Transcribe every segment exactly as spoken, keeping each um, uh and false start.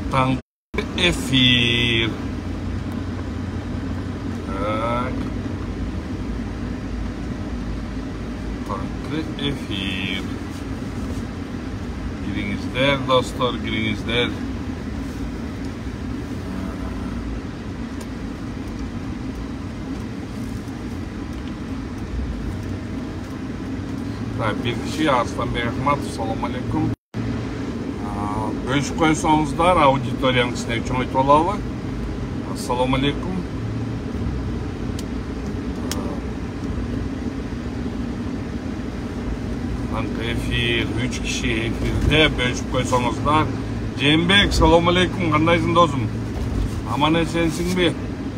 Tangkı efir. Так. Tangkı efir. Giringizler dostlar, giringizler. Bir kişi Arslanbek Ahmatov, assalomu alaykum. Bölüşüp koysanızlar, auditoriyanın içine üçün aytып alalı. Assalomu alaykum. Efir, üç kişi efirde bölüşüp koysanızlar. Cembek, assalomu alaykum. Kandaysың dosum? Aman esensiң бе?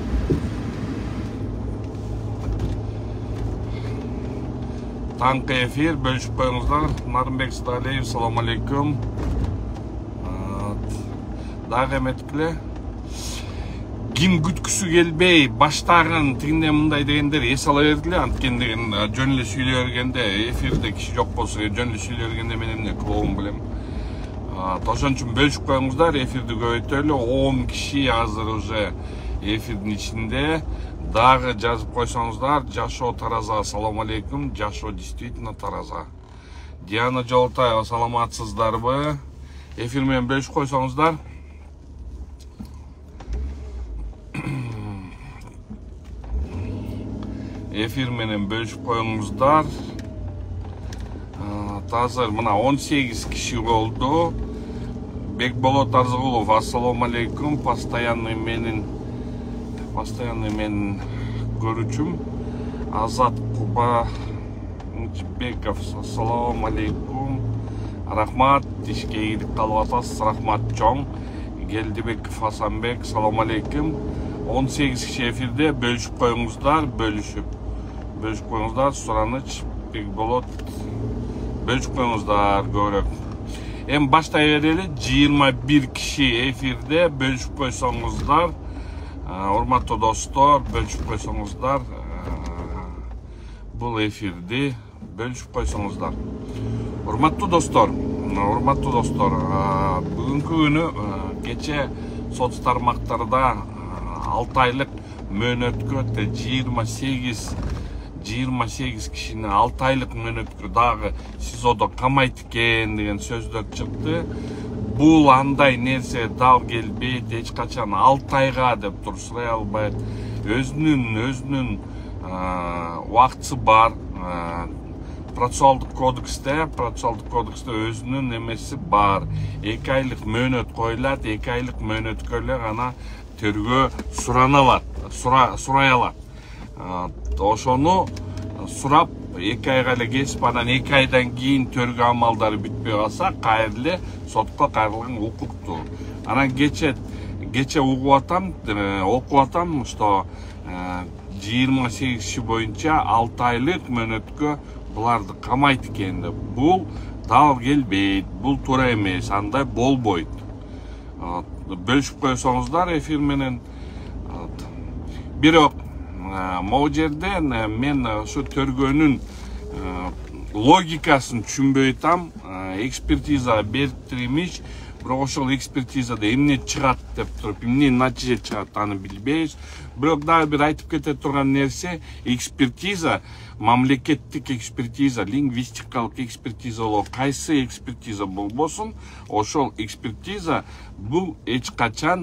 Tangkı efir, bölüşüp koyunuzlar. Narınbek Sıdalиев, assalomu alaykum. Дағы emetkile. Kim gütküsü gelbey, baştağın tигинде мындай дегендер эс ала бергиле, анткени деген жөн эле сүйлөй бергенде, эфирде киши жок болсо, жөн эле сүйлөй бергенде мен эмне кылабын билем. Ошон үчүн бөлүшүп коюңуздар, эфирди көбөйтөлү. он киши азыр уже эфирдин ичинде. Дагы жазып койсоңуздар, Жашоо Тараза, assalomu alaykum. Жашоо действительно Тараза. Диана Жолтаева, саламатсыздарбы? Эфир менен бөлүшүп койсоңуздар. Эфир менен бөлүшүп коюңуздар. Азыр мына он сегиз киши болду. Бекболот Арзыгулов, assalomu alaykum. Постоянный менин постоянный менин көрүүчүм. Азат Кубанычбеков, assalomu alaykum. Рахмат, ишке ийгилик калып атасыз. Рахмат чоң. Келдибеков Асанбек, assalomu alaykum. он сегиз киши эфирде бөлүшүп коюңуздар, бөлүшүп. Бөлүшүп коюңуздар, Сураныч, Бекболот. Бөлүшүп коюңуздар көбүрөөк. Эми баштай берели, жыйырма бир киши эфирде бөлүшүп койсоңуздар. Урматтуу достор, бөлүшүп койсоңуздар. Бул эфирди бөлүшүп койсоңуздар. Урматтуу достор, урматтуу достор, бүгүнкү күнү кече соц тармактарда алты айлык мөөнөткө жыйырма сегиз жыйырма сегиз кишини алты айлык мөөнөткө дагы СИЗОдо камайт экен деген сөздөр чыкты. Бул андай нерсе дал келбейт, эч качан алты айга деп туруп сурай албайт. Өзүнүн өзүнүн убактысы бар. Процессуалдык кодексте, процессуалдык кодексте өзүнүн эмеси бар. эки айлык мөөнөт коюлат, эки айлык мөөнөткө эле гана тергөө сураналат, сурай алат. Ошону сурап эки айга эле кесип, анан эки айдан кийин тергөө амалдары бүтпөй калса, кайра сотко кайрылган укуктуу. Анан кече кече угуп атам, окуп атам, что жыйырма сегиз киши боюнча алты айлык мөөнөткө буларды камайт экен деп. Бул дал келбейт, бул туура эмес, андай болбойт. Бөлүшүп койсоңуздар эфир менен. Бирок могу жерде мен ушу тергөөнүн логикасын түшүнбөй атам. Экспертиза бериптирмиш, бирок ошол экспертизада эмне чыгат деп туруп, эмне натыйжа чыгат аны билбейбиз. Бирок дагы бир айтып кете турган нерсе, экспертиза, мамлекеттик экспертиза, лингвистикалык экспертиза болобу, кайсы экспертиза болбосун, ошол экспертиза бул эч качан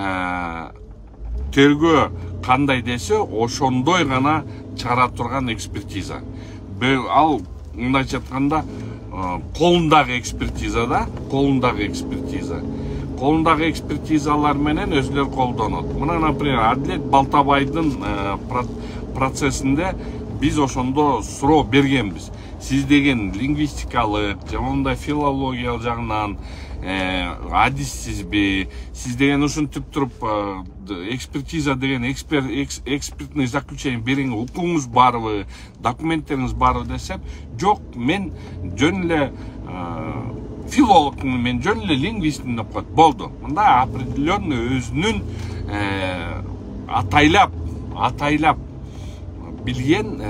тергөө кандай десе, ошондой гана чыгара турган экспертиза. Ал мындайча айтканда колундагы экспертиза да, колундагы экспертиза. Колундагы экспертизалар менен өзүлөр колдонот. Мына, например, Адилет Балтабайдын процессинде биз ошондо суроо бергенбиз. Сиз деген лингвистикалык, жамандай филологиялык жагынан адиссизби, сиз деген ушинтип туруп экспертиза деген экспертный заключение берген укугуңуз барбы, документтериңиз барбы десем, жок, мен жөн эле филологмун, мен жөн эле лингвистмин деп коет. Болду. Мында определенно өзүнүн атайлап, атайлап билген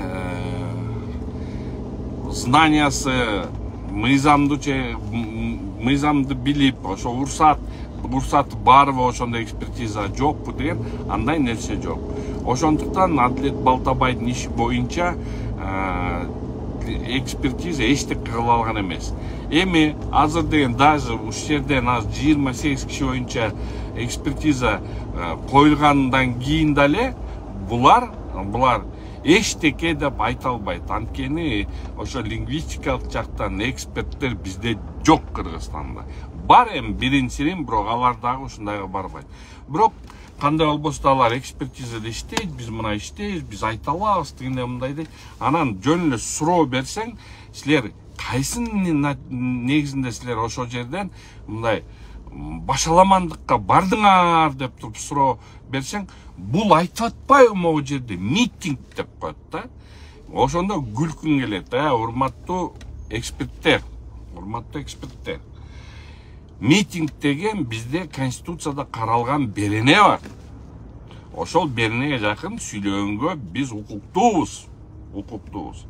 знаниясы, мыйзамды мыйзамды билип, ошо урсат уруксаты барбы, ошондой экспертиза жокпу деген андай нерсе жок. Ошондуктан Адилет Балтабайдын иши боюнча экспертиза эчтеке кыла алган эмес. Эми азыр деген даже ушул жерден азыр жыйырма сегиз киши боюнча экспертиза коюлгандан кийин дале булар булар эчтеке деп айта албайт. Анткени ошо лингвистикалык жактан эксперттер бизде жок Кыргызстанда. Бар эми бирин-сирин, бирок алар дагы ушундайга барбайт. Бирок кандай болбосо да алар экспертизада иштейт, биз мына иштейбиз, биз айта алабыз дегенде мындай дейт. Анан жөн эле суроо берсең, силер кайсынын негизинде силер ошол жерден мындай башаламандыкка бардыңар деп туруп суроо берсең, бул айтып атпайбы могу жерде митинг деп коет да. Ошондо күлкүң келет, э, урматтуу эксперттер, урматтуу эксперттер. Митинг деген бизде Конституцияда каралган берене бар. Ошол беренеге жакын сүйлөгөнгө биз укуктуубуз, укуктуубуз.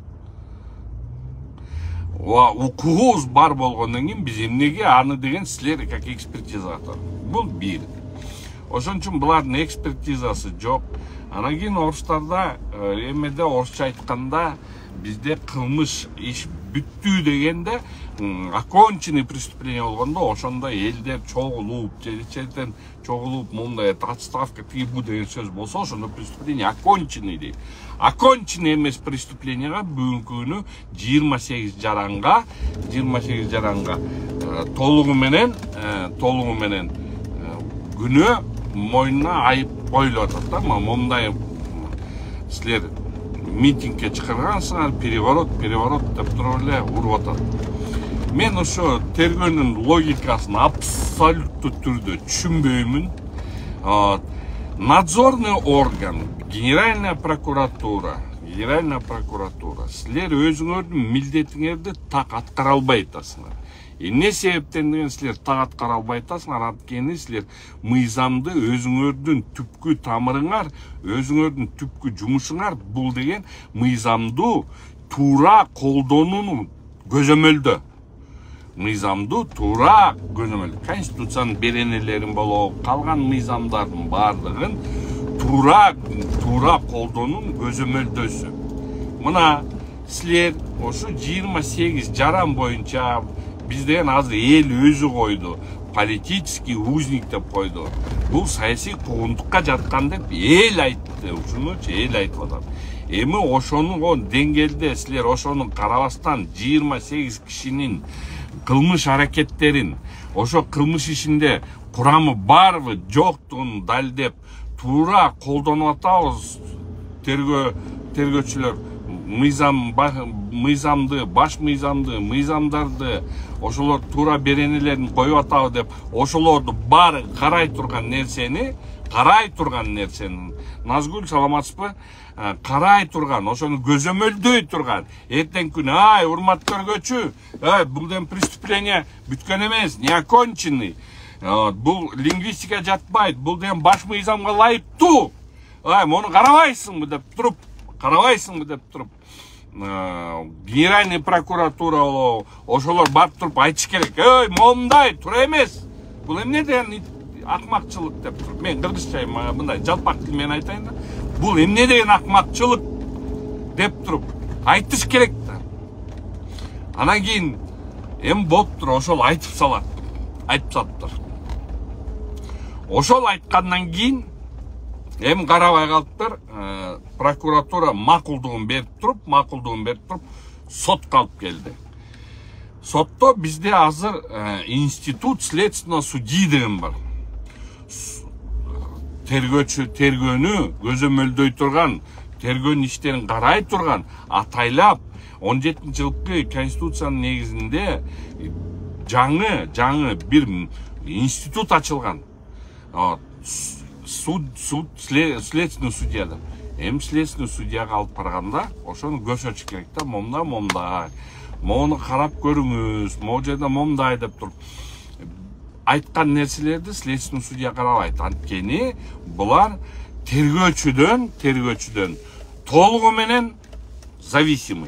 Укугубуз бар болгондон кийин биз эмнеге аны деген силер как экспертиза атат. Бул бир. Ошон үчүн булардын экспертизасы жок. Анан кийин орустарда эмеде орусча айтканда бизде кылмыш иш бүттү дегенде оконченный преступление болгондо ошондо элдер чогулуп, жерден чогулуп, мындай отставка тигибу деген сөз болсо, ошондо преступление оконченный дейт. Оконченный эмес преступлениега бүгүнкү күнү жыйырма сегиз жаранга, жыйырма сегиз жаранга толугу менен, толугу менен күнөө мойнуна айып коюлуп атат да. Мындай силер митингке чыгаргансыңар, переворот, переворот деп туруп эле уруп атат. Мен ошо тергөөнүн логикасын абсолюттуу түрдө түшүнбөймүн. Надзорный орган, Генеральная прокуратура, Генеральная прокуратура, силер өзүңөрдүн милдетиңерди так аткара албай атасыңар. Эмне себептен деген силер так аткара албай атасыңар? Анткени силер мыйзамды өзүңөрдүн түпкү тамырыңар, өзүңөрдүн түпкү жумушуңар бул деген мыйзамды туура колдонууну көзөмөлдө. Мыйзамды туура көзөмөлдө. Конституциянын беренелерин болобу, калган мыйзамдардын баардыгын туура туура колдонуунун көзөмөлдөсү. Мына силер ошо жыйырма сегиз жаран боюнча биз деген азыр эл өзү койду, политический узник деп койду. Бул саясий куугунтукка жаткан деп эл айтты, ушунучу эл айтып атат. Эми ошонун деңгээлде силер ошону карабастан жыйырма сегиз кишинин кылмыш аракеттерин, ошо кылмыш ишинде курамы барбы, жоктугун далилдеп, туура колдонуп атабыз. Тергөө тергөөчүлөр мыйзам мыйзамды, баш мыйзамды, мыйзамдарды ошолор туура беренелерин коюп атабы деп, ошолорду баары карай турган нерсени, карай турган нерсени, Назгүл саламатсызбы? Карай турган, ошону көзөмөлдөй турган. Эртең күнү, ай, урмат көргөчү, ай, бул дем преступление бүткөн эмес, не оконченный. Бул лингвистика жатпайт, бул дем баш мыйзамга ылайыктуу. Ай, мону карабайсыңбы деп туруп, карабайсыңбы деп туруп, Генеральный прокуратура ошолор барып туруп айтыш керек. Ой, мондай туура эмес. Бул эмне деген акмакчылык деп туруп. Мен кыргызча мындай жалпак тил менен айтайын да. Бул эмне деген акмакчылык деп туруп айтыш керек да. Анан кийин эми болуптур, ошол айтып салат. Айтып салыптыр. Ошол айткандан кийин эми карабай калыптыр. Прокуратура макулдугун берип туруп, макулдугун берип туруп, сотко алып келди. Сотто бизде азыр институт следственного судьи деген бар. Тергөөчү тергөөнү көзөмөлдөй турган, тергөөнүн иштерин карай турган, атайлап он жетинчи жылкы Конституциянын негизинде жаңы, жаңы бир институт ачылган. Суд, суд, следственный судьяда. Эми следственный судьяга алып барганда, ошону көрсөтүш керек да, момда, момда. Мону карап көрүңүз, могу жерде момдай деп туруп айткан нерселерди следственный судья карабайт. Анткени булар тергөөчүдөн, тергөөчүдөн толугу менен зависимый.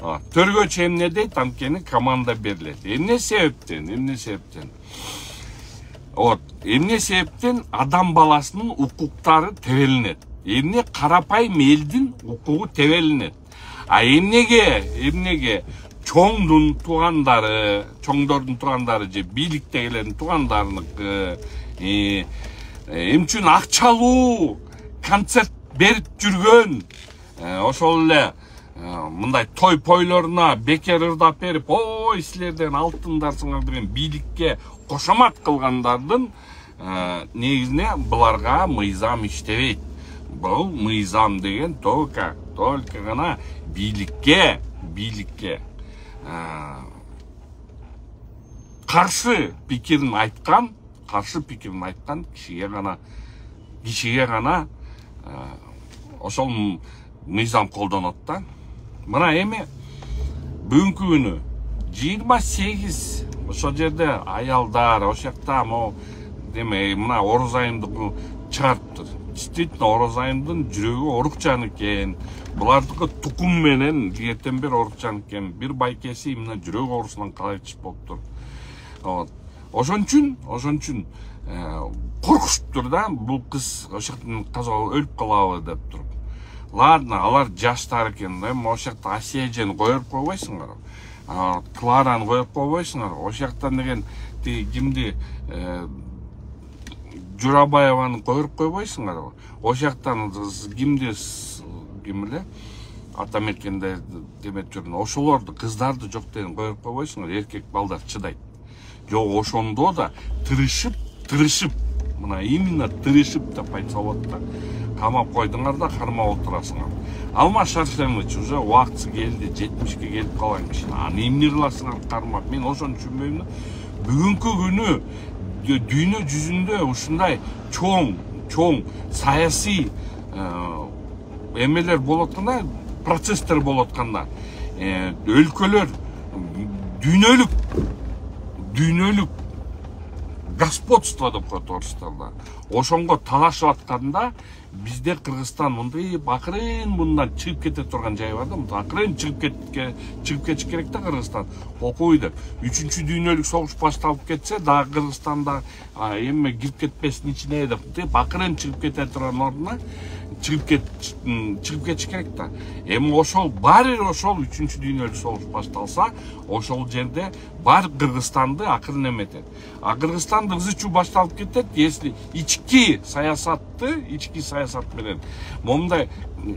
Тергөөчү эмне дейт? Анткени команда берилет. Эмне себептен? Эмне себептен? Вот, эмне себептен адам баласынын укуктары тебелинет. Эмне карапайым элдин укугу тебелинет. А эмнеге, эмнеге чоңдун туугандары, чоңдордун туугандары же бийликтегилердин туугандарыныкы эми үчүн акчалуу концерт берип жүргөн, ошол эле мындай той пойлоруна бекер ырдап берип, ой силерден алтындарсыңар деген бийликке кошомат кылгандардын негизине буларга мыйзам иштебейт. Бул мыйзам деген только только гана бийликке, бийликке каршы пикирин айткан, каршы пикирин айткан кишиге гана, кишиге гана ошол мыйзам колдонот да. Мына эми бүгүнкү күнү жыйырма сегиз ошол жерде аялдар, ошол жакта могу деме мына Ороз айымды чыгарыптыр. Действительно Ороз айымдын жүрөгү орукчан экен. Булардыкы тукум менен эртен бери орукчан экен. Бир байкеси мына жүрөк оорусунан калайчы болуптур. Вот. Ошон үчүн, ошон үчүн коркушуптур да, бул кыз ошоктон каза өлүп калабы деп туруп. Ладно, алар жаштар экен, эми ошол жакта Асия эжени коюп койбойсуңар. Клараны коюп койбойсуңар. Ошол жактан деген кимди Журабаеваны коюп койбойсуңар. Ошол жактан кимди ким эле ата мекенде демеп жүргөн ошолорду кыздарды жок деген коюп койбойсуңар. Эркек балдар чыдайт. Жок, ошондо да тырышып, тырышып, мына именно тырышып деп айтса болот да. Камап койдуңар да кармап отурасыңар. Алмаз Шаршемович уже убактысы келди, жетимишке келип калган киши. Аны эмне кыласыңар кармап? Мен ошону түшүнбөйм да. Бүгүнкү күнү дүйнө жүзүндө ушундай чоң, чоң саясий эмелер болуп атканда, процесстер болуп атканда, өлкөлөр дүйнөлүк, дүйнөлүк господство деп коет орустарда. Ошонго талашып атканда бизде Кыргызстан мындай акырын мындан чыгып кете турган жай бар да, акырын чыгып кетке, чыгып кетиш керек да Кыргызстан. Окуй деп. Үчүнчү дүйнөлүк согуш башталып кетсе, дагы Кыргызстанда эме кирип кетпесин ичине деп, акырын чыгып кете турган ордуна чыгып кет чыгып кетиш керек да. Эми ошол баары ошол үчүнчү дүйнөлүк согуш башталса, ошол жерде бар Кыргызстанды акырын эметет. А Кыргызстанды ызычуу башталып кетет, если ички саясатты, ички саясат менен момундай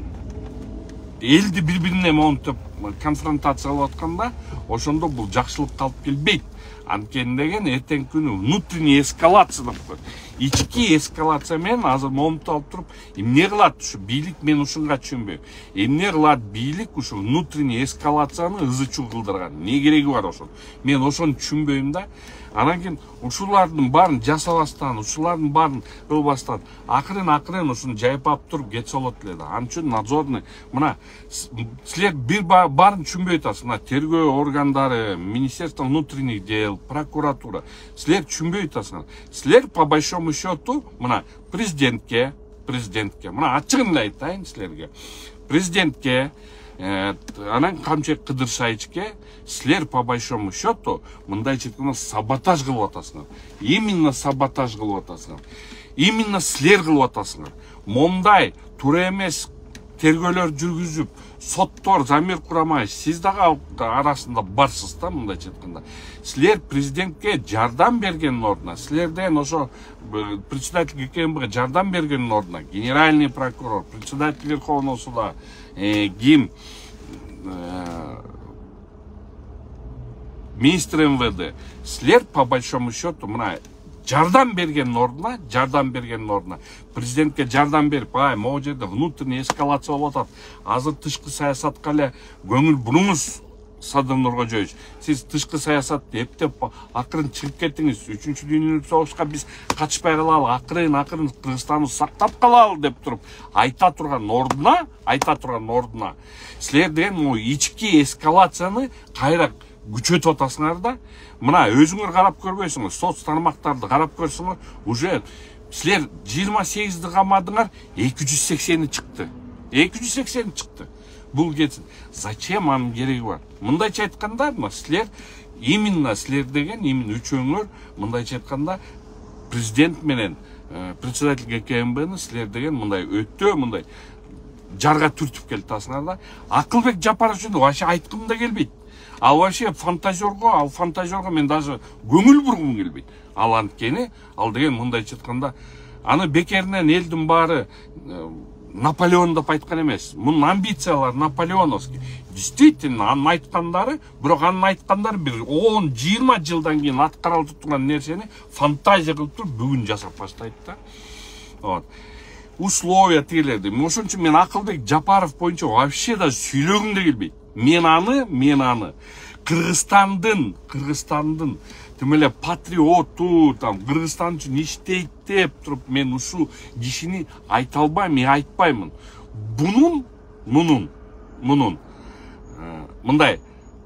элди бири-бирине монтип конфронтация кылып атканда, ошондо бул жакшылыкка алып келбейт. Анткени деген эртеңки күнү внутренняя эскалация деп коет. Ички эскалация менен азыр момунтуп алып туруп, эмне кылат ушу бийлик, мен ушунга түшүнбөйм. Эмне кылат бийлик ушу внутренняя эскалацияны ызычуу кылдырган? Не кереги бар ошол? Мен ошону түшүнбөйм да. Анан кийин ушулардын баарын жасабастан, ушулардын баарын кылбастан, акырын-акырын ушуну жайпап туруп кетсе болот эле да. Ал үчүн надзорный, мына силер бир баарын түшүнбөй атасыз. Мына тергөө органдары, Министерство внутренних дел, прокуратура, силер түшүнбөй атасыңар. Силер по большому счету, мына президентке, президентке, мына ачыгын эле айтайын силерге. Президентке, анан Камчек Кыдыршайычке силер по большому счету мындай четкенде саботаж кылып атасыңар. Именно саботаж кылып атасыңар. Именно силер кылып атасыңар. Момундай туура эмес тергөөлөр жүргүзүп, соттор замир курамай, сиз дагы арасында барсыз да, мындай четкенде. Силер президентке жардам бергендин ордуна, силерден ошо председатель ГКМБга жардам бергендин ордуна, генеральный прокурор, председатель Верховного суда, ГИМ, министр МВД, силер по большому счету мына жардам берген ордуна, жардам берген ордуна, президентке жардам берип, ай, могу жерде внутренняя эскалация болуп атат. Азыр тышкы саясатка эле көңүл буруңуз, Садыр Нуркожоевич. Сиз тышкы саясатты эптеп акырын чыгып кеттиңиз. Үчүнчү дүйнөлүк согушка биз качпай калалы, акырын акырын Кыргызстанды сактап калалы деп туруп айта турган ордуна, айта турган ордуна силер деген могу ички эскалацияны кайра күчөтүп атасыңар да. Мына өзүңөр карап көрбөйсүңөр, соц тармактарды карап көрсөңөр, уже силер жыйырма сегизди камадыңар, эки жүз сексени чыкты. эки жүз сексени чыкты. Бул кетсин. Зачем анын кереги бар? Мындайча айтканда, силер именно силер деген, именно үчөөңөр мындайча айтканда президент менен председатель ГКМБны силер деген мындай өтө мындай жарга түртүп келатасыңар да. Акылбек Жапаров жөнүндө вообще айткым да келбейт. Ал вообще фантазерго, ал фантазерго мен даже көңүл бургум келбейт. Ал анткени, ал деген мындайча айтканда, аны бекеринен элдин баары Наполеон деп айткан эмес. Мунун амбициялары наполеоновский. Действительно, анын айткандары, бирок анын айткандары бир он жыйырма жылдан кийин аткарылып турган нерсени фантазия кылып туруп бүгүн жасап баштайт да. Вот. Условия тилерди. Ошон үчүн мен Акылбек Жапаров боюнча вообще да сүйлөгүм да келбейт. Мен аны, мен аны Кыргызстандын, Кыргызстандын тем эле патриоту, там Кыргызстан үчүн иштейт деп туруп мен ушул кишини айта албайм, мен айтпаймын. Бунун, мунун, мунун мындай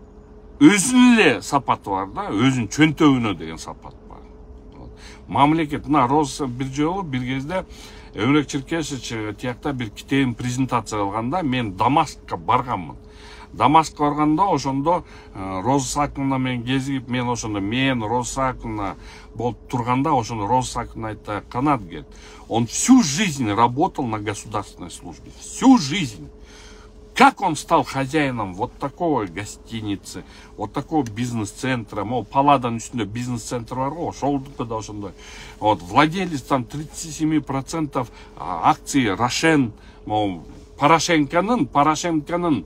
өзүнүн эле сапаты бар да, өзүнүн чөнтөгүнө деген сапат бар. Мамлекет, мына Роза бир жолу бир кезде Өмүрөк Черкесович тиякта бир китебин презентация кылганда мен Дамаскка барганмын. Дамаскка барганда ошондо Роза Сакина менен кезигип, мен ошондо мен Роза Сакина болуп турганда ошондо Роза Сакина айтты, Канат говорит, он всю жизнь работал на государственной службе, всю жизнь. Как он стал хозяином вот такого гостиницы, вот такого бизнес-центра, мол, Паладан үстүндө бизнес-центр бар го, ошолдуку да ошондой. Вот, владелец там тридцать семь процентов акций Рошен, мол, Порошенконун, Порошенконун,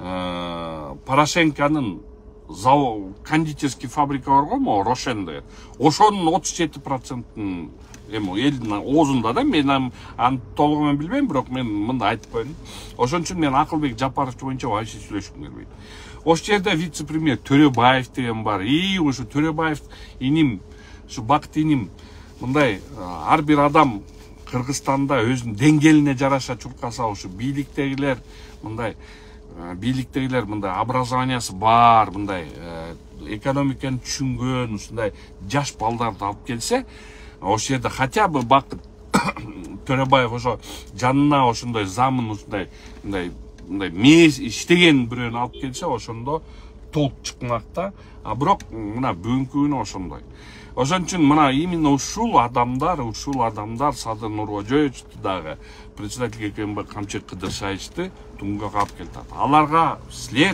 э, Порошенконун кондитерский фабрика бар го, мол, Рошен деген. Ошонун отуз жети процентын эми элдин оозунда да, мен аны толугу менен билбейм, бирок мен мындай айтып коеюн. Ошон үчүн мен Акылбек Жапаров боюнча вообще сүйлөшкүм келбейт. Ошол жерде вице-премьер Төрөбаев деген бар. И ушу Төрөбаев иним, ушу Бакыт иним, мындай ар бир адам Кыргызстанда өзүнүн деңгээлине жараша чуркаса, ушу бийликтегилер мындай бийликтегилер мындай образованиясы бар, мындай экономиканы түшүнгөн, ушундай жаш балдарды алып келсе, ошол жерде хотя бы Бакыт Төрөбаев ошо жанына ошондой замын ушундай мындай мындай мез иштеген бирөөнү алып келсе, ошондо толук чыкмак да. А бирок мына бүгүнкү күнү ошондой. Ошон үчүн мына именно ушул адамдар, ушул адамдар Садыр Нуркожоевичти дагы председатель ГКМБ Камчек Кыдыршаевичти туңгуга калып келатат. Аларга силер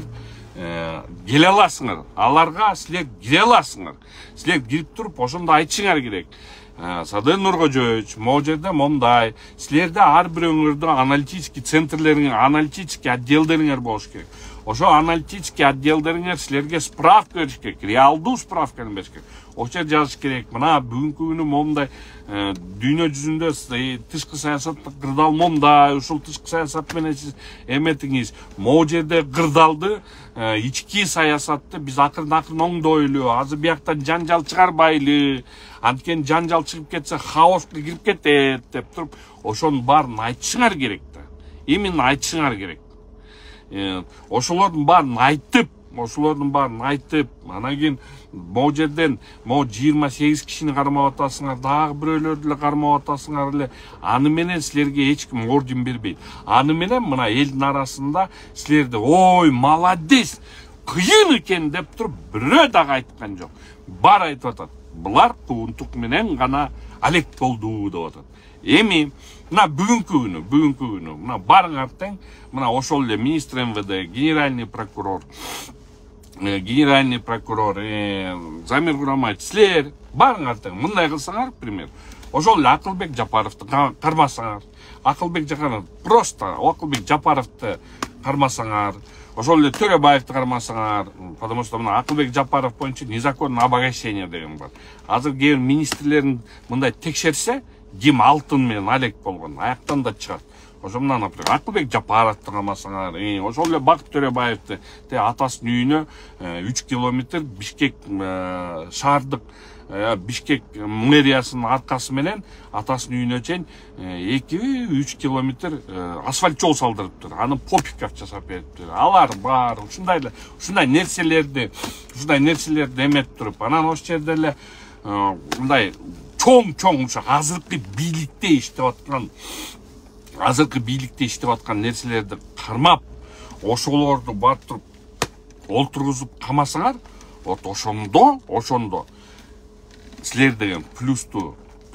келе аласыңар, аларга силер кире аласыңар. Силер кирип туруп ошондо айтышыңар керек. Садыр Нуркожоевич, могу жерде мондай, силерде ар бирөөңөрдө аналитический центрлериңер, аналитический отделдериңер болуш керек. Ошо аналитический отделдериңер силерге справка бериш керек, реалдуу справканы бериш керек. Ошо жазыш керек. Мына бүгүнкү күнү мондай дүйнө жүзүндө тышкы саясатта кырдаал мондай, ушул тышкы саясат менен сиз эметиңиз, могу жерде кырдаалды, ички саясатты биз акырын-акырын оңдойлу, азыр бияктан жанжал чыгарбайлы. Анткени жанжал чыгып кетсе хаоска кирип кетет деп туруп, ошонун баарын айтышыңар керек да. Именно айтышыңар керек. Ошолордун баарын айтып, ошолордун баарын айтып, анан кийин могу жерден могу жыйырма сегиз кишини кармап атасыңар, дагы бирөөлөрдү эле кармап атасыңар эле. Аны менен силерге эч ким орден бербейт. Аны менен мына элдин арасында силерди ой, молодец, кыйын экен деп туруп бирөө дагы айткан жок. Бар айтып атат. Булар куунтук менен гана алек болду деп атат. Эми мына бүгүнкү күнү, бүгүнкү күнү мына барыңар тең, мына ошол эле министр МВД, генеральный прокурор, генеральный прокурор, Замир Курамаевич, силер барыңар тең, мындай кылсаңар, пример. Ошол эле Акылбек Жапаровду кармасаңар. Акылбек Жапаров просто Акылбек Жапаровду кармасаңар. Ошол эле Төрөбаевди кармасаңар, потому что мына Акылбек Жапаров боюнча незаконное обогащение деген бар. Азыр кээ бир министрлерин мындай текшерсе, ким алтын менен алек болгон, аяктан да чыгат. Ошондон, например, Акылбек Жапаровду кармасаңар, ошол эле Бакыт Төрөбаевди атасынын үйүнө үч километр Бишкек шаардык Бишкек мэриясынын аркасы менен атасынын үйүнө чейин эки үч километр асфальт жол салдырыптыр. Аны Попиков жасап бериптир. Алар бар, ушундай эле, ушундай нерселерди, ушундай нерселерди эметип туруп, анан ошол жерде эле мындай чоң-чоң ушу азыркы бийликте иштеп аткан, азыркы бийликте иштеп аткан нерселерди кармап, ошолорду барып туруп олтургузуп камасаңар, вот ошондо, ошондо силер деген плюстуу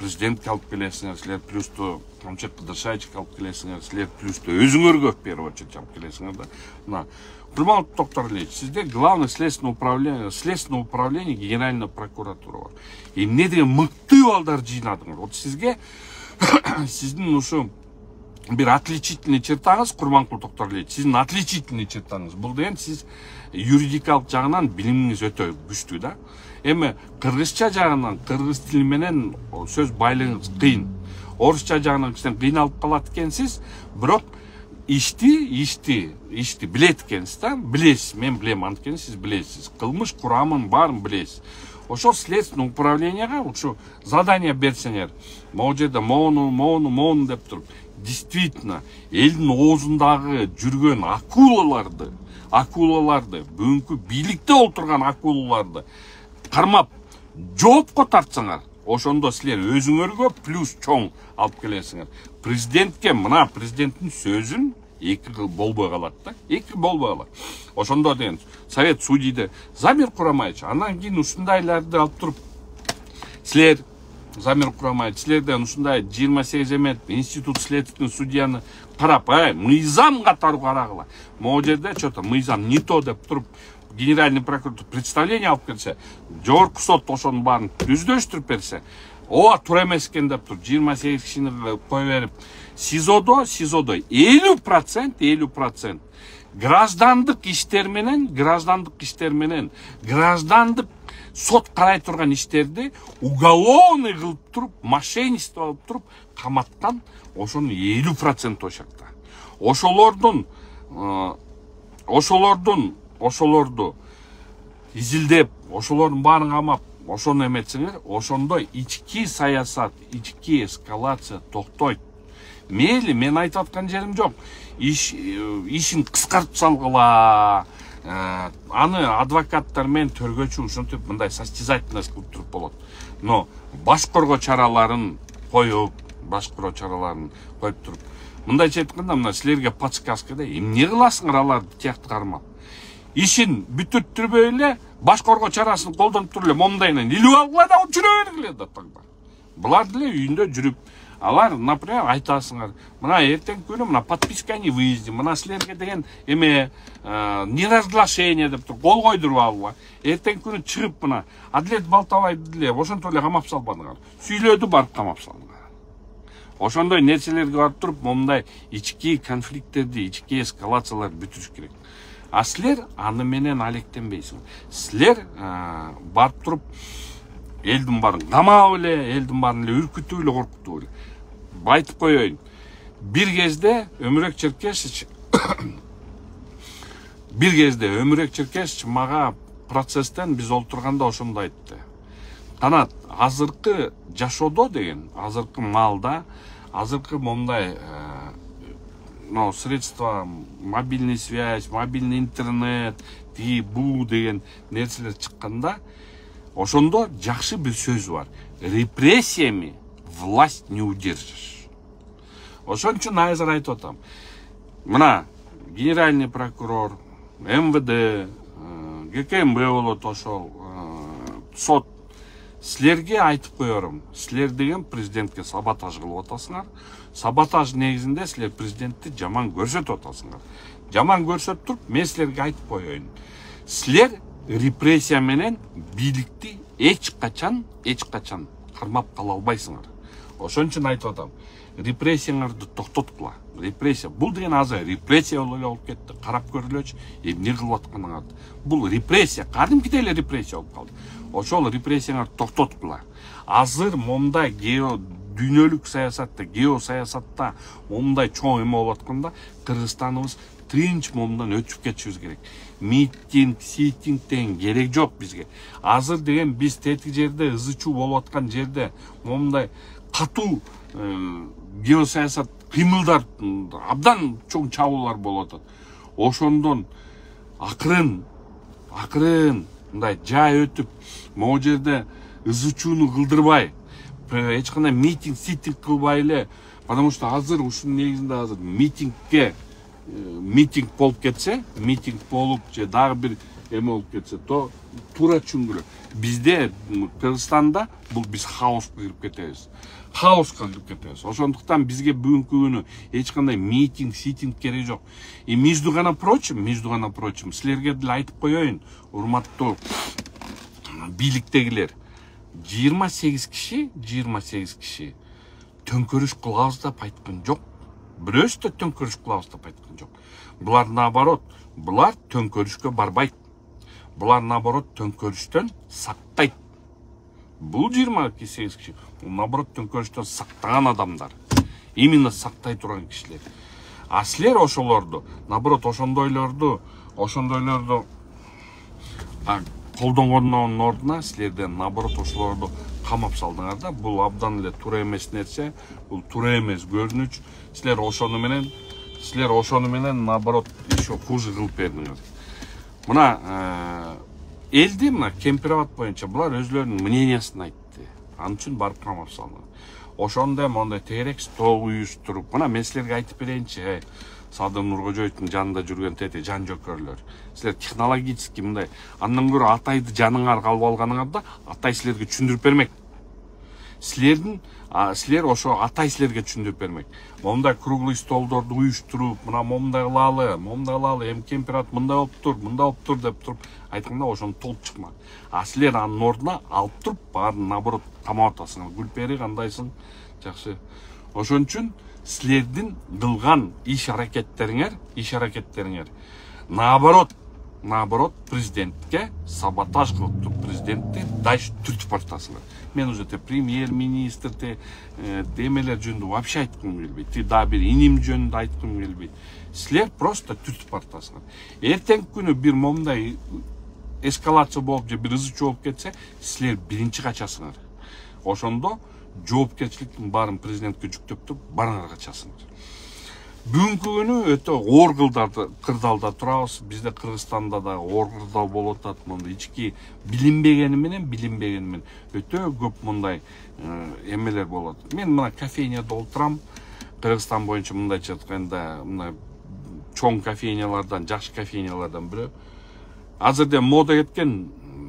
президентке алып келесиңер, силер плюсту Камчат Кыдыршайчикке алып келесиңер, силер плюсту өзүңөргө в первую очередь алып келесиңер да. Мына Курманов Токтор Ильич, сизде главное следственное управление, следственное управление Генеральная прокуратура бар. Эмне деген мыкты балдар жыйнадыңар. Вот сизге сиздин ушу бир отличительный чертаңыз Курманкул Токтор Ильич, сиздин отличительный чертаңыз. Бул деген сиз юридикалык жагынан билимиңиз өтө күчтүү да. Эми кыргызча жагынан, кыргыз тили менен сөз байлыгыңыз кыйын. Орусча жагынан кичине кыйналып калат экенсиз, бирок ишти, ишти, ишти билет экенсиз да, билесиз, мен билем, анткени сиз билесиз. Кылмыш курамын баарын билесиз. Ошол следственный управленияга ушу задание берсеңер, могу жерде моуну, моуну, моуну деп туруп, действительно элдин оозундагы жүргөн акулаларды, акулаларды, бүгүнкү бийликте олтурган акулаларды кармап жоопко тартсаңар, ошондо силер өзүңөргө плюс чоң алып келесиңер. Президентке мына президенттин сөзүн эки кыл болбой калат да, эки болбой калат. Ошондо деген Совет судейде Замир Курамаевич, анан кийин ушундайларды алып туруп силер Замир Курамаевич, силерден ушундай жыйырма сегиз эметип институт следственный судьяны карап, ай, мыйзам катары карагыла. Могу жерде что-то мыйзам не то деп туруп генеральный прокурор представление алып келсе, жогорку сот ошонун баарын түздөштүрүп берсе, ооба туура эмес экен деп туруп жыйырма сегиз кишини кое берип, СИЗОдо, СИЗОдо элүү процент, элүү процент граждандык иштер менен, граждандык иштер менен, граждандык сот карай турган иштерди уголовный кылып туруп, мошенничество кылып туруп каматкан, ошонун элүү процент ошакта. Ошолордун, ошолордун, ошолорду изилдеп, ошолордун баарын камап, ошону эметсеңер, ошондо ички саясат, ички эскалация токтойт. Мейли, мен айтып аткан жерим жок. Иш, ишин кыскартып салгыла. Аны адвокаттар мен төргөчү ушинтип мындай состязательность кылып туруп болот. Но баш коргоо чараларын коюп, баш коргоо чараларын коюп туруп, мындайча айтканда, мына силерге подсказка да, эмне кыласыңар аларды тияктуу кармап. Ишин бүтүртүрбөй эле баш коргоо чарасын колдонуп туруп эле момдайынан илип алгыла да жүрө бергиле да таңда. Булар деле үйүндө жүрүп, алар, например, айтасыңар, мына эртең күнү мына подписка не выезде, мына силерге деген эме неразглашение деп туруп кол койдуруп алгыла. Эртең күнү чыгып мына Адилет Балтабайды деле ошентип эле камап салбадыңар. Сүйлөдү барып камап салдыңар. Ошондой нерселерге барып туруп, момундай ички конфликттерди, ички эскалацияларды бүтүрүш керек. А силер аны менен алектенбейсиңер. Силер барып туруп элдин баарын камап эле, элдин баарын эле үркүтүп эле, коркутуп эле. Айтып коеюн. Бир кезде Өмүрөк Черкесович бир кезде Өмүрөк Черкесович мага процесстен биз олтурганда ошондо айтты. Канат, азыркы жашоодо деген, азыркы маалда, азыркы момундай но средства, мобильный связь, мобильный интернет, ти бу деген нерселер чыкканда, ошондо жакшы бир сөз бар. Репрессиями власть не удержишь. Ошон үчүн азыр айтып атам. Мына генеральный прокурор, эм вэ дэ, гэ ка эм бэ болот ошол сот силерге айтып коерум. Силер деген президентке саботаж кылып атасыңар. Саботаж негизинде силер президентти жаман көрсөтүп атасыңар. Жаман көрсөтүп туруп, мен силерге айтып коеюн. Силер репрессия менен бийликти эч качан, эч качан кармап кала албайсыңар. Ошон үчүн айтып атам. Репрессияңарды токтоткула. Репрессия. Бул деген азыр репрессия болуп кетти. Карап көрүлөчү, эмне кылып атканыңарды. Бул репрессия, кадимкидей эле репрессия болуп калды. Ошол репрессияңарды токтоткула. Азыр момундай гео дүйнөлүк саясатта, гео саясатта момундай чоң эме болуп атканда, Кыргызстаныбыз тынч момундан өтүп кетишибиз керек. Митинг, ситингден керек жок бизге. Азыр деген биз тетик жерде, ызы чуу болуп аткан жерде момундай катуу геосаясат кыймылдар, абдан чоң чабуулар болуп атат. Ошондон акырын, акырын мындай жай өтүп, могу жерде ызы чууну кылдырбай, эч кандай митинг, ситинг кылбай эле, потому что азыр ушунун негизинде азыр митингге митинг болуп кетсе, митинг болуп же дагы бир эме болуп кетсе то туура түшүнгүлө. Бизде Кыргызстанда бул биз хаоска кирип кетебиз. Хаоска кирип кетебиз. Ошондуктан бизге бүгүнкү күнү эч кандай митинг, ситинг кереги жок. И между гана прочим, между гана прочим, силерге деле айтып коеюн, урматтуу бийликтегилер. жыйырма сегиз киши, жыйырма сегиз киши төңкөрүш кылабыз деп айткан жок. Бирөөсү да төңкөрүш кылабыз деп айткан жок. Булар наоборот, булар төңкөрүшкө барбайт. Булар наоборот төңкөрүштөн сактайт. Бул жыйырма сегиз киши наоборот төңкөрүштөн сактаган адамдар. Именно сактай турган кишилер. А силер ошолорду, наоборот ошондойлорду, ошондойлорду колдонгондун ордуна силерден наоборот ошолорду камап салдыңар да. Бул абдан эле туура эмес нерсе, бул туура эмес көрүнүч. Силер ошону менен, силер ошону менен наоборот еще хуже кылып бердиңер. Мына элди мына Кемпирабад боюнча булар өзлөрүнүн мнениясын айтты. Ал үчүн барып камап салдыңар. Ошондо мондай тегерек стол уюштуруп, мына мен силерге айтып берейинчи, Садыр Нуркожоевдун жанында жүргөн тети жан жөкөрлөр. Силер технологически мындай андан көрө атайды жаныңар калып алганыңарда атай силерге түшүндүрүп бермек. Силердин силер ошо атай силерге түшүндүрүп бермек. Момундай круглый столдорду уюштуруп, мына момундай кылалы, момундай кылалы, эми Кемпирабад мындай болуп тур, мындай болуп тур деп туруп айтканда ошону толуп чыкмак. А силер анын ордуна алып туруп, баарын наоборот камап атасыңар. Гүлпери кандайсың? Жакшы. Ошон үчүн силердин кылган иш аракеттериңер, иш аракеттериңер наоборот, наоборот президентке саботаж кылып туруп, президентти дальше түртүп баратасыңар. Мен уже те премьер-министр те демелер жөнүндө вообще айткым келбейт. Ти да бир иним жөнүндө айткым келбейт. Силер просто түртүп баратасыңар. Эртеңки күнү бир момундай эскалация болуп же бир ызы чуу болуп кетсе, силер биринчи качасыңар. Ошондо жоопкерчиликтин баарын президентке жүктөп туруп, барыңар качасыңар. Бүгүнкү күнү өтө оор кырдаалда турабыз. Бизде Кыргызстанда да оор кырдаал болуп атат. Мондай ички билинбегени менен, билинбегени менен өтө көп мондай эмелер болот. Мен мына кофейняда олтурам. Кыргызстан боюнча мындайча айтканда, мына чоң кофейнялардан, жакшы кофейнялардан бирөө. Азырда мода кеткен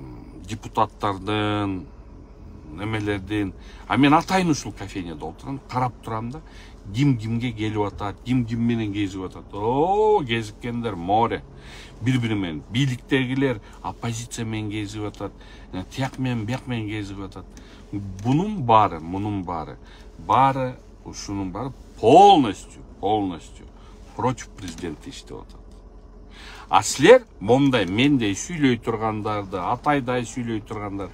депутаттардын, немелердин. А мен атайын ушул кофейняда олтурам, карап турам да. Ким кимге келип атат, ким ким менен кезип атат. О, кезиккендер море. Бири-бири менен бийликтегилер оппозиция менен кезип атат, тияк менен бияк менен кезип атат. Бунун баары, мунун баары, баары ушунун баары полностью, полностью против президента иштеп атат. А силер момундай мендей сүйлөй тургандарды, атайдай сүйлөй тургандар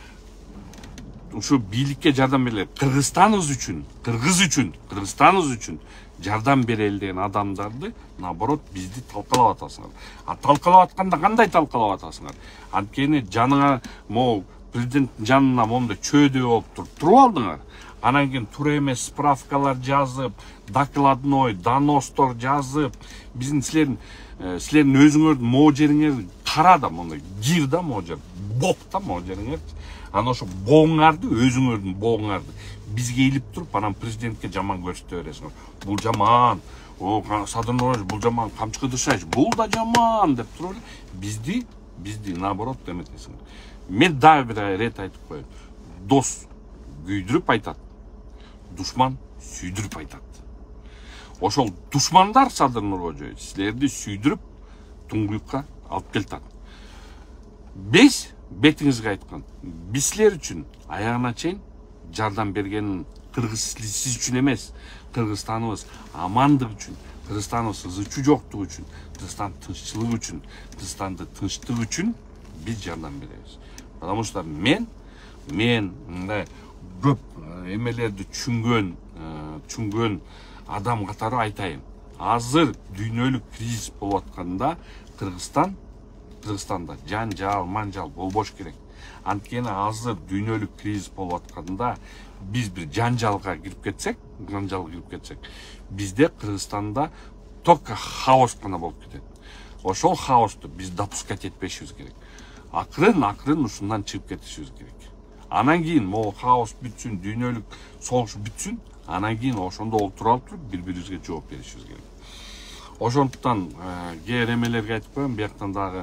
ушу бийликке жардам берели. Кыргызстаныбыз үчүн, кыргыз үчүн, Кыргызстаныбыз үчүн жардам берели деген адамдарды наоборот бизди талкалап атасыңар. А талкалап атканда кандай талкалап атасыңар? Анткени жаныңа могу президенттин жанына момундай чөөдөй болуп туруп туруп алдыңар. Анан кийин туура эмес справкалар жазып, докладной, доностор жазып, биздин силердин силердин өзүңөрдүн могу жериңер кара да мондай, кир да могу жер, бок да могу жериңер. Анан ошо боңуңарды, өзүңөрдүн боңуңарды бизге илип туруп, анан президентке жаман көрсөтө бересиңер. Бул жаман, о, Садыр Нуркожоев бул жаман, Камчы Кыдыршаевич бул да жаман деп туруп, бизди, бизди наоборот эметесиңер. Мен дагы бир рет айтып коеюн. Дос күйдүрүп айтат, душман сүйдүрүп айтат. Ошол душмандар Садыр Нуркожоевич силерди сүйдүрүп туңгуюкка алып келатат. Биз бетиңизге айткан, биз силер үчүн аягына чейин жардам берген кыргыз сиз үчүн эмес, Кыргызстаныбыз амандык үчүн, Кыргызстаныбыз ызычуу жоктугу үчүн, Кыргызстан тынччылыгы үчүн, Кыргызстанды тынчтыгы үчүн биз жардам беребиз. Потому что мен, мен мындай көп эмелерди түшүнгөн, түшүнгөн адам катары айтайын. Азыр дүйнөлүк кризис болуп атканда Кыргызстан Кыргызстанда жанжал, манжал болбош керек. Анткени азыр дүйнөлүк кризис болуп атканда биз бир жанжалга кирип кетсек, жанжалга кирип кетсек, бизде Кыргызстанда только хаос гана болуп кетет. Ошол хаосту биз допускать этпешибиз керек. Акырын акырын ушундан чыгып кетишибиз керек. Анан кийин могу хаос бүтсүн, дүйнөлүк согуш бүтсүн, анан кийин ошондо олтуруп алып туруп бири-бирибизге жооп беришибиз керек. Ошондуктан кээ эмелерге айтып коем, бияктан дагы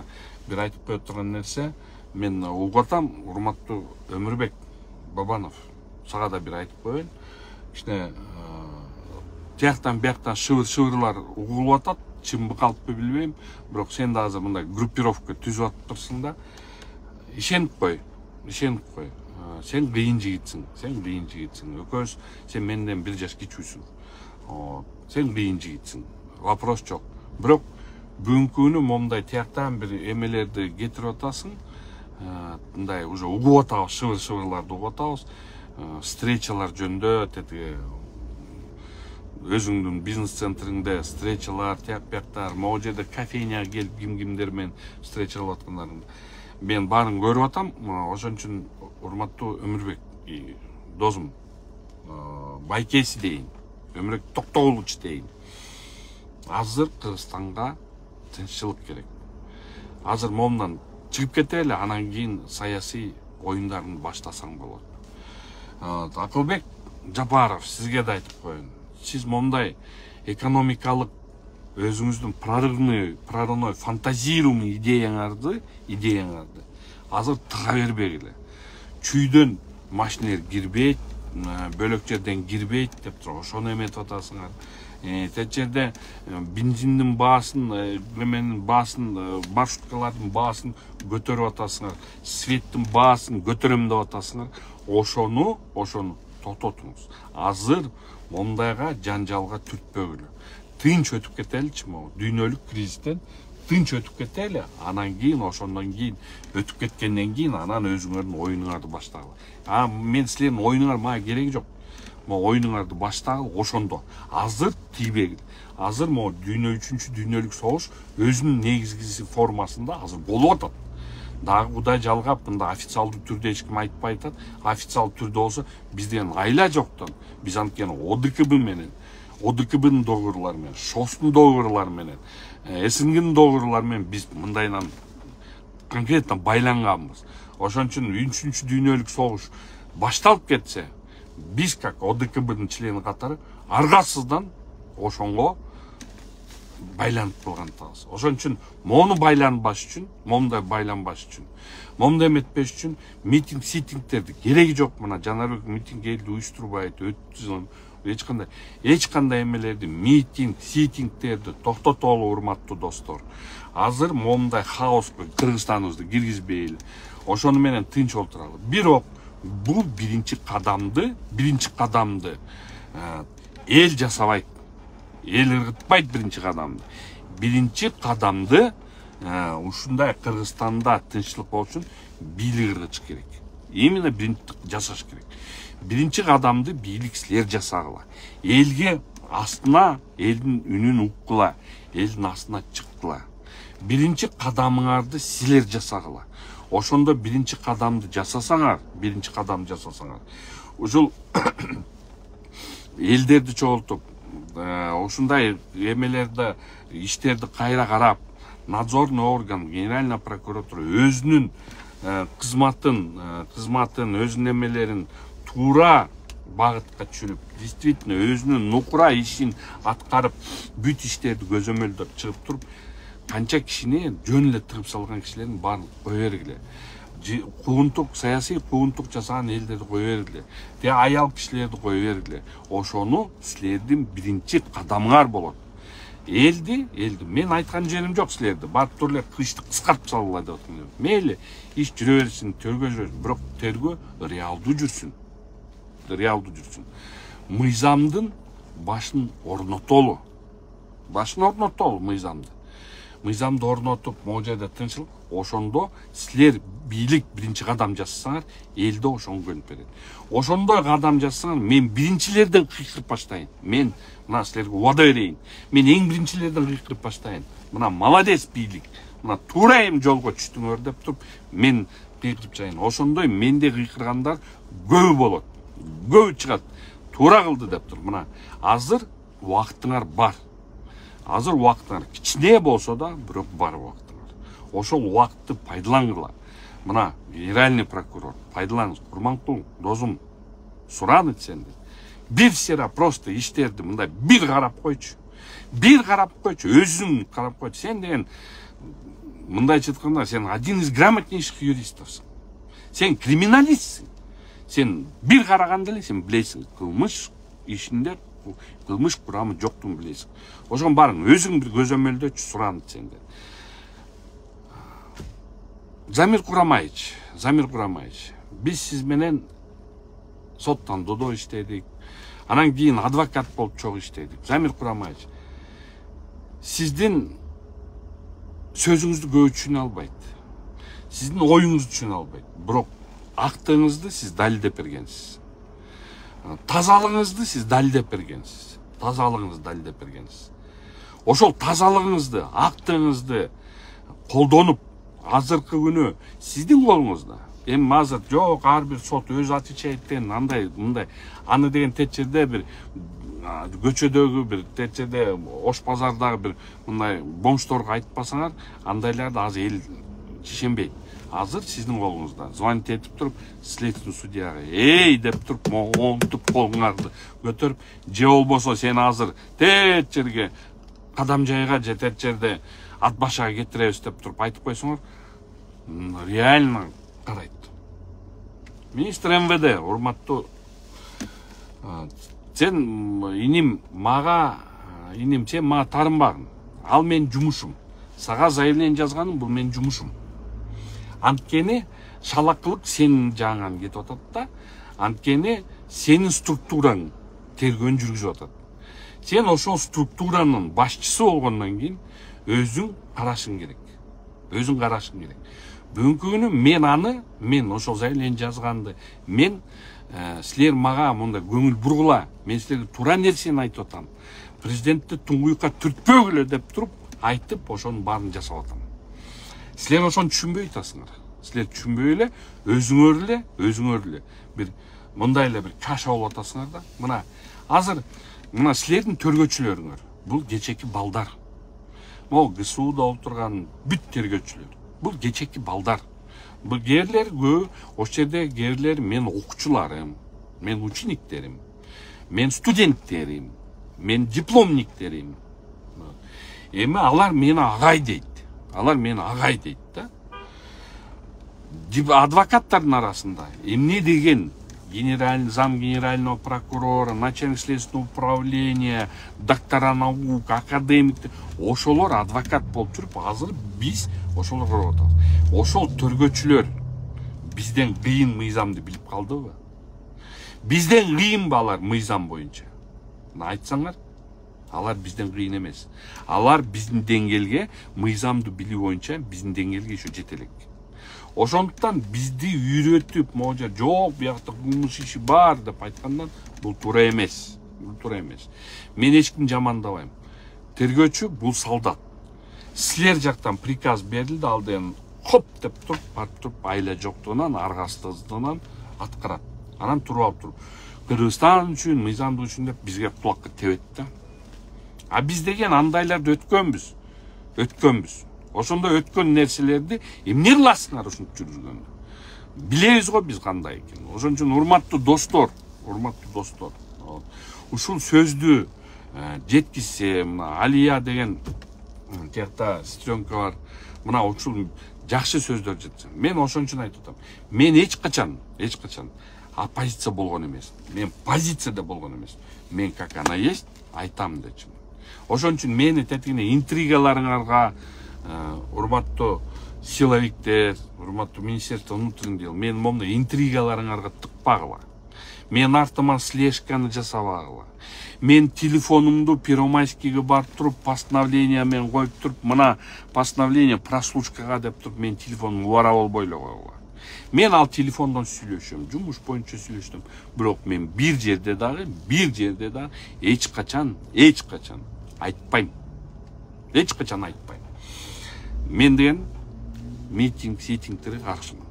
бир айтып кое турган нерсе, мен угуп атам, урматтуу Өмүрбек Бабанов, сага да бир айтып коеюн. Кичине тияктан бияктан шыбыр-шыбырлар угулуп атат, чынбы калппы билбейм, бирок сен да азыр мындай группировка түзүп атыптырсың да. Ишенип кой, ишенип кой. Сен кыйын жигитсиң, сен кыйын жигитсиң. Өкөз сен менден бир жаш кичүүсүң. Сен кыйын жигитсиң. Вопрос жок. Бирок бүгүнкү күнү момундай тияктан бир эмелерди кетирип атасың. Мындай уже угуп атабыз, шыбыр-шыбырларды угуп атабыз. Встречалар жөнүндө, тетиги өзүңдүн бизнес центриңде встречалар, тияк-бияктар, могу жерде кофейняга келип ким-кимдер менен встреча кылып аткандарыңды мен баарын көрүп атам. Ошон үчүн урматтуу Өмүрбек досум, байкеси дейин, Өмүрбек Токтогулович дейин. Азыр Кыргызстанга тынччылык керек. Азыр момундан чыгып кетели, анан кийин саясий оюндарын баштасаң болот. Акылбек Жапаров, сизге да айтып коеюн. Сиз момундай экономикалык өзүңүздүн прорывный, прорывной, фантазируемый идеяңарды, идеяңарды азыр тыга бербегиле. Чүйдөн машинелер кирбейт, бөлөк жерден кирбейт деп туруп ошону эметип атасыңар. Тет жерде бензиндин баасын, эменин баасын, маршруткалардын баасын көтөрүп атасыңар, светтин баасын көтөрөм деп атасыңар. Ошону, ошону токтотуңуз. Азыр мондайга жанжалга түртпөгүлө. Тынч өтүп кетеличи, могу дүйнөлүк кризистен тынч өтүп кетели, анан кийин ошондон кийин өтүп кеткенден кийин анан өзүңөрдүн оюнуңарды баштагыла. А мен силердин оюнуңар мага кереги жок. Могу оюнуңарды баштагыла ошондо. Азыр тийбегил. Азыр могу дүйнө үчүнчү дүйнөлүк согуш өзүнүн негизги формасында азыр болуп атат. Дагы Кудай жалгап, мында официалдуу түрдө эч ким айтпай атат. Официалдуу түрдө болсо бизден айла жоктон. Биз анткени ОДКБ менен, ОДКБнын договорлары менен, ШОСтун договорлары менен, СНГнын договорлары менен биз мындайынан конкретно байланганбыз. Ошон үчүн үчүнчү дүйнөлүк согуш башталып кетсе, биз как ОДКБнын члени катары аргасыздан ошонго байланып калган атабыз. Ошон үчүн мону байланбаш үчүн, момундай байланбаш үчүн, момундай эметпеш үчүн митинг, ситингтерди кереги жок. Мына Жанарбек митинг элди уюштурбайт, өткүзүп, эч кандай, эч кандай эмелерди, митинг, ситингтерди токтотору, урматтуу достор. Азыр момундай хаоска Кыргызстаныбызды киргизбейли. Ошону менен тынч отуралы. Бирок бул биринчи кадамды, биринчи кадамды эл жасабайт. Эл ыргытпайт биринчи кадамды. Биринчи кадамды ушундай Кыргызстанда тынччылык болуш үчүн бийлик ыргытыш керек. Именно биринчи жасаш керек. Биринчи кадамды бийлик силер жасагыла. Элге астына, элдин үнүн уккула, элдин астына чыккыла. Биринчи кадамыңарды силер жасагыла. Ошондо биринчи кадамды жасасаңар, биринчи кадам жасасаңар, ушул элдерди чогултуп, ушундай эмелерди, иштерди кайра карап, надзорный орган, генеральная прокуратура өзүнүн кызматын, кызматын, өзүнүн эмелерин туура багытка түшүрүп, действительно өзүнүн нукура ишин аткарып, бүт иштерди көзөмөлдөп чыгып туруп, канча кишини жөн эле тыгып салган кишилердин баарын кое бергиле. Куунтук, саясий куунтук жасаган элдерди кое бергиле. Те аял кишилерди кое бергиле. Ошону силердин биринчи кадамыңар болот. Элди, элди мен айткан жерим жок силерди. Барып туруп эле ишти кыскартып салгыла деп атам. Мейли, иш жүрө берсин, тергөө жүрөсүн, бирок тергөө реалдуу жүрсүн. Реалдуу жүрсүн. Мыйзамдын башын орнотолу. Башын орнотолу мыйзамды. Мыйзамды орнотуп, могу жерде тынччылык, ошондо силер бийлик биринчи кадам жасасаңар, элде ошонго көнүп берет. Ошондой кадам жасасаңар, мен биринчилерден кыйкырып баштайын. Мен мына силерге убада берейин. Мен эң биринчилерден кыйкырып баштайын. Мына молодец бийлик. Мына туура эми жолго түштүңөр деп туруп, мен кыйкырып чайын. Ошондой менде кыйкыргандар көп болот. Көп чыгат. Туура кылды деп туруп. Мына азыр убактыңар бар. Азыр убактыңар кичине болсо да, бирок бар убактыңар. Ошол убакытты пайдалангыла. Мына генеральный прокурор пайдалаңыз. Курманкул досум, сураны сенде. Бир сера просто иштерди мындай бир карап койчу. Бир карап койчу, өзүң карап койчу. Сен деген мындайча айтканда сен один из грамотнейших юристовсың. Сен криминалистсің. Сен бир караганда эле сен билесиң, кылмыш ишинде кылмыш курамы жоктугун билесиң. Ошон баарын өзүң бир көзөмөлдөчү суранды сенде. Замир Курамаевич, Замир Курамаевич, биз сиз менен соттан додо иштедик. Анан кийин адвокат болуп чогуу иштедик. Замир Курамаевич, сиздин сөзүңүздү көп түшүнө албайт. Сиздин оюңузду түшүнө албайт. Бирок актыгыңызды сиз далилдеп бергенсиз. Тазалыгыңызды сиз далилдеп бергенсиз. Тазалыгыңызды далилдеп бергенсиз. Ошол тазалыгыңызды, актыгыңызды колдонуп, азыркы күнү сиздин колуңузда. Эми азыр жок, ар бир сот өз отвечайттен андай, мындай, аны деген течерде бир көчөдөгү бир течерде Ош базардагы бир мындай бомжторго айтпасаңар, андайларды азыр эл ишенбейт. Азыр сиздин колуңузда. Звонить этип туруп, следственный судьяга, эй деп туруп, монтуп колуңарды көтөрүп, же болбосо сен азыр тет жерге кадам жайга же тет жерде ат башага кетиребиз деп туруп айтып койсоңор, реально карайт. Министр эм вэ дэ, урматтуу, сен иним мага, иним сен мага тарынбагын. Ал менин жумушум. Сага заявление жазганым бул менин жумушум. Анткени шалакылык сенин жаңан кетип атат да, анткени сенин структураң тергөөнү жүргүзүп атат. Сен ошол структуранын башчысы болгондон кийин өзүң карашың керек. Өзүң карашың керек. Бүгүнкү күнү мен аны, мен ошол заявление жазганды, мен силер мага мындай көңүл бургула, мен силерге туура нерсени айтып атам. Президентти туңгуюкка түртпөгүлө деп туруп айтып, ошонун баарын жасап атам. Силер ошону түшүнбөй атасыңар. Силер түшүнбөй эле, өзүңөр эле, өзүңөр эле бир мындай эле бир каша болуп атасыңар да. Мына азыр мына силердин төргөчүлөрүңөр, бул кечеки балдар. Могу гэ эс у'да отурган бүт тергөөчүлөр. Бул кечеки балдар. Бул кээрлер көбү, ошол жерде кээрлер мен окуучуларым, мен учениктерим, мен студенттерим, мен дипломниктерим. Эми алар мени агай дейт. Алар мени агай дейт да. Адвокаттардын арасында эмне деген генеральный, зам генерального прокурора, начальник следственного управления, доктора наук, академиктер, ошолор адвокат болуп жүрүп, азыр биз ошолор көрүп атабыз. Ошол төргөчүлөр бизден кыйын мыйзамды билип калдыбы? Бизден кыйынбы алар мыйзам боюнча? Айтсаңар, алар бизден кыйын эмес. Алар биздин деңгээлге мыйзамды билүү боюнча биздин деңгээлге еще жете элек. Ошондуктан бизди үйрөтүп, можа жок, биякта кылмыш иши бар деп айткандан бул туура эмес. Бул туура эмес. Мен эч кимди жамандабайм. Тергөөчү бул солдат. Силер жактан приказ берилди, ал деген хоп деп туруп, барып туруп, айла жоктугунан, аргасыздыгынан аткарат. Анан туруп алып туруп, Кыргызстан үчүн, мыйзамдык үчүн деп бизге кулакка тебет да. А биз деген андайларды өткөнбүз. Өткөнбүз. Ошондо өткөн нерселерди эмне кыласыңар ушинтип жүргөндө? Билебиз го биз кандай экен. Ошон үчүн урматтуу достор, урматтуу достор, ушул сөздү жеткизсе, мына Алия деген тиякта сестренка бар, мына ушул жакшы сөздөр жетсе. Мен ошон үчүн айтып атам. Мен эч качан, эч качан оппозиция болгон эмес. Мен позицияда болгон эмес. Мен как она есть айтам дечим. Ошон үчүн мени тетигине интригаларыңарга, урматтуу силовиктер, урматтуу Министерство внутренних дел, мен момда интригаларыңарга тыкпагыла. Мен артыма слежканы жасабагыла. Мен телефонумду Первомайскийге барып туруп, постановление мен коюп туруп, мына постановление прослушкага деп туруп, мен телефонумду убара болбой эле койгула. Мен ал телефондон сүйлөшөм, жумуш боюнча сүйлөштүм. Бирок мен бир жерде дагы, бир жерде дагы эч качан, эч качан айтпайм. Эч качан айтпайм. Мен деген митинг, ситингтерге каршымын.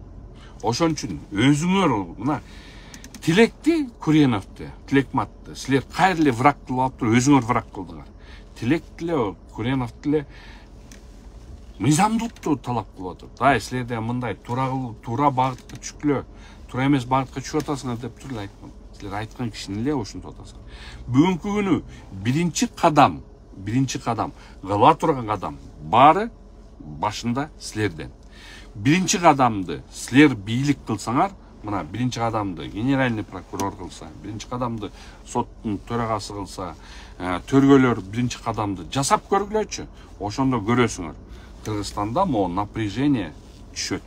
Ошон үчүн өзүңөр мына Тилекти, Куреновду, Тилекматты, силер кайра эле враг кылып алып туруп, өзүңөр враг кылдыңар. Тилекти эле, Куреновду эле мыйзамдуулукту талап кылып атат. Ай, силер да мындай туура туура багытка түшкүлө, туура эмес багытка түшүп атасыңар деп туруп айткан. Силер айткан кишини эле ошентип атасыңар. Бүгүнкү күнү биринчи кадам, биринчи кадам, кыла турган кадам баары башында силерден. Биринчи кадамды силер бийлик кылсаңар, мына биринчи кадамды генеральный прокурор кылса, биринчи кадамды соттун төрагасы кылса, төргөлөр биринчи кадамды жасап көргүлөчү. Ошондо көрөсүңөр. Кыргызстанда могу напряжение түшөт.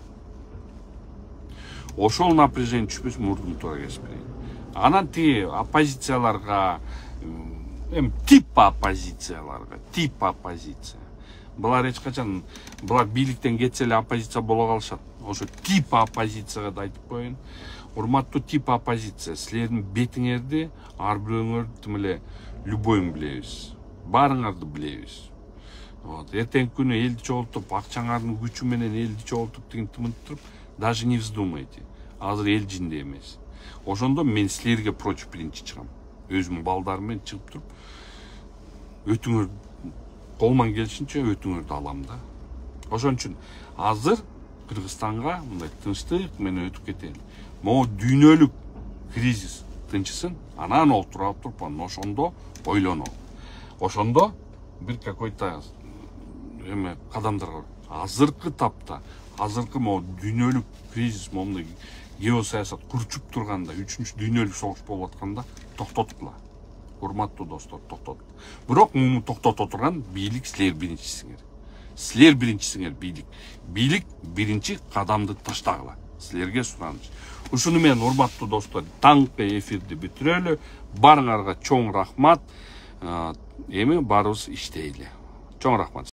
Ошол напряжение түшпөсүн мурдун туура кесип берейин. Анан тиги оппозицияларга, эми тип оппозицияларга, тип оппозиция. Булар эч качан, булар бийликтен кетсе эле оппозиция боло калышат. Ошо тип оппозицияга да айтып коеюн. Урматтуу тип оппозиция, силердин бетиңерди ар бирөөңөр тим эле любойун билебиз. Баарыңарды билебиз. Вот, эртеңки күнү элди чогултуп, акчаңардын күчү менен элди чогултуп деген тымынтып, даже не вздумайте. Азыр эл жинде эмес. Ошондо мен силерге против биринчи чыгам. Өзүмдүн балдарым менен чыгып туруп, өтүңөр колман келишинче өтүңөрдү алам да. Ошон үчүн азыр Кыргызстанга мындай тынчтык менен өтүп кетели. Могу дүйнөлүк кризис тынчысын, анан олтуруп туруп, ошондо ойлонолу. Ошондо бир какой-то эме кадамдар бар. Азыркы тапта, азыркы могу дүйнөлүк кризис, момундай геосаясат курчуп турганда, үчүнчү дүйнөлүк согуш болуп атканда токтоткула. Урматтуу достор, токтот. Бирок муну токтото турган бийлик силер биринчисиңер. Силер биринчисиңер бийлик. Бийлик биринчи кадамды таштагыла. Силерге сураныч. Ушуну менен урматтуу достор, таңкы эфирди бүтүрөлү. Барыңарга чоң рахмат. Эми барыбыз иштейли. Чоң рахмат.